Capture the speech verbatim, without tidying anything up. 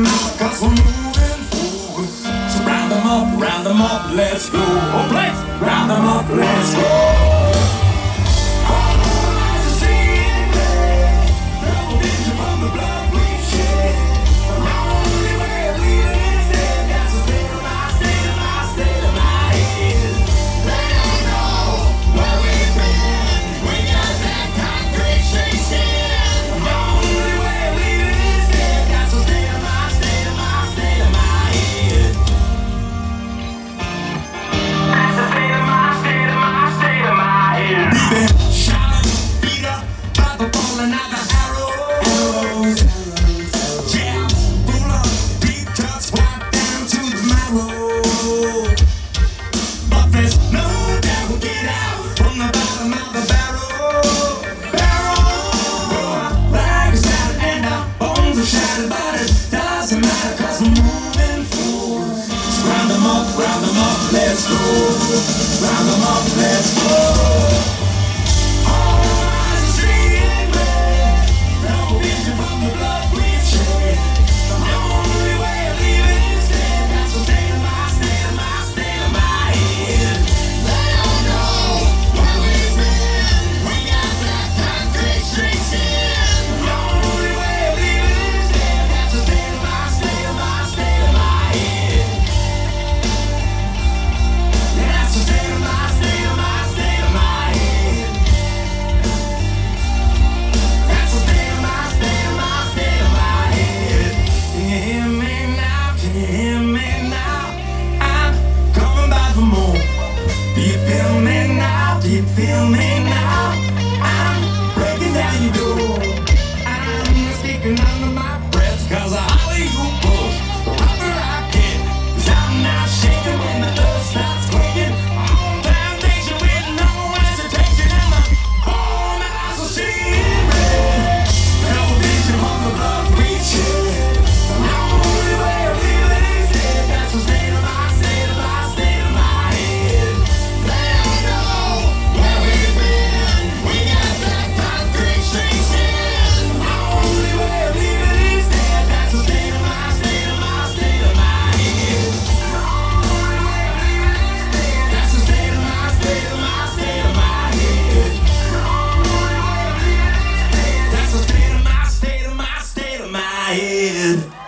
out, cause we're moving forward. So round them up, round them up, let's go. Oh, let's round them up, let's go. But there's no doubt we'll get out from the bottom of the barrel. Barrel. Our flag is shattered and our bones are shattered, but it doesn't matter cause we're moving forward. So round them up, round them up, let's go. Round them up, let's go. Do you feel me now? I'm breaking down your door. I'm speaking under my breath cause I holler you push the rubber I get. Cause I'm not shaking when the earth starts quaking. On foundation with no hesitation. And my whole eyes will see red. No vision from the blood we shed. The only way of living is dead. That's the state of my, state of my, state of my head. They don't know. Head.